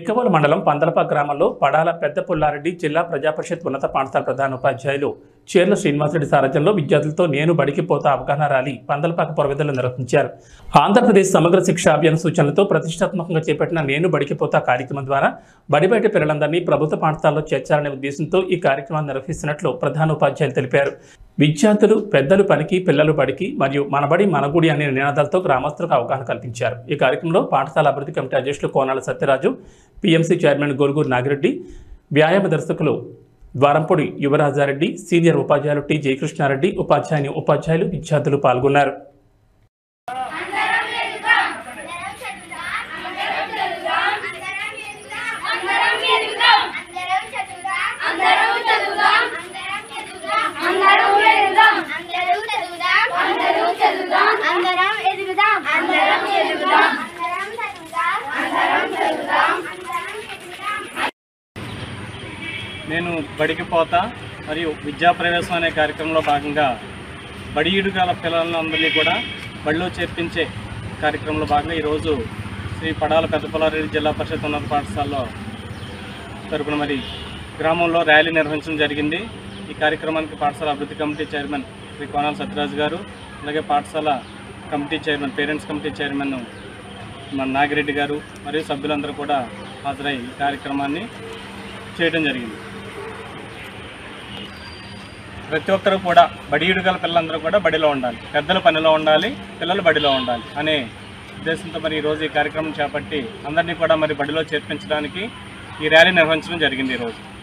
బిక్కవోలు మండలం పందలప గ్రామంలో పడాల పెద్ద పుల్లారెడ్డి జిల్లా ప్రజాపరిషత్ ఉన్నత పాఠశాల ప్రధానోపాధ్యాయులు చేర్ల శ్రీనివాసరెడ్డి సారథ్యంలో విద్యార్థులతో నేను బడికి పోతా అవగాహన ర్యాలీ పందలపాక పొరవెదల్లో నిర్వహించారు. ఆంధ్రప్రదేశ్ సమగ్ర శిక్షా అభియాన సూచనలతో ప్రతిష్టాత్మకంగా చేపట్టిన నేను బడికి పోతా కార్యక్రమం ద్వారా బడి బయట పిల్లలందరినీ ప్రభుత్వ పాఠశాలలో చేర్చాలనే ఉద్దేశంతో ఈ కార్యక్రమాన్ని నిర్వహిస్తున్నట్లు ప్రధానోపాధ్యాయులు తెలిపారు. విద్యార్థులు పెద్దలు పనికి పిల్లలు బడికి మరియు మనబడి మనగుడి అనే నినాదాలతో గ్రామస్తులకు అవగాహన కల్పించారు. ఈ కార్యక్రమంలో పాఠశాల అభివృద్ధి కమిటీ అధ్యక్షులు కోనాల సత్యరాజు, పిఎంసి చైర్మన్ గొరుగురు నాగిరెడ్డి, వ్యాయామ దర్శకులు ద్వారంపొడి యువరాజారెడ్డి, సీనియర్ ఉపాధ్యాయులు టి జయకృష్ణారెడ్డి, ఉపాధ్యాయులు విద్యార్థులు పాల్గొన్నారు. నేను బడికి పోతా మరియు విద్యా ప్రవేశం అనే కార్యక్రమంలో భాగంగా బడి ఈడుగాల పిల్లలందరినీ కూడా బడిలో చేర్పించే కార్యక్రమంలో భాగంగా ఈరోజు శ్రీ పడాల పెద్ద పుల్లారెడ్డి జిల్లా పరిషత్ ఉన్నత పాఠశాలలో తరపున మరి గ్రామంలో ర్యాలీ నిర్వహించడం జరిగింది. ఈ కార్యక్రమానికి పాఠశాల అభివృద్ధి కమిటీ చైర్మన్ శ్రీ కోనాల సత్యరాజు గారు, అలాగే పాఠశాల committee chairman parents committee chairman మన నాగిరెడ్డి గారు మరియు సభ్యులందరూ కూడా హాజరై ఈ కార్యక్రమాన్ని చేయడం జరిగింది. ప్రతి ఒక్కరూ కూడా బడి ఈడుగల పిల్లలందరూ కూడా బడిలో ఉండాలి, పెద్దల పనిలో ఉండాలి, పిల్లలు బడిలో ఉండాలి అనే ఉద్దేశంతో మరి ఈరోజు ఈ కార్యక్రమం చేపట్టి అందరినీ కూడా మరి బడిలో చేర్పించడానికి ఈ ర్యాలీ నిర్వహించడం జరిగింది ఈరోజు.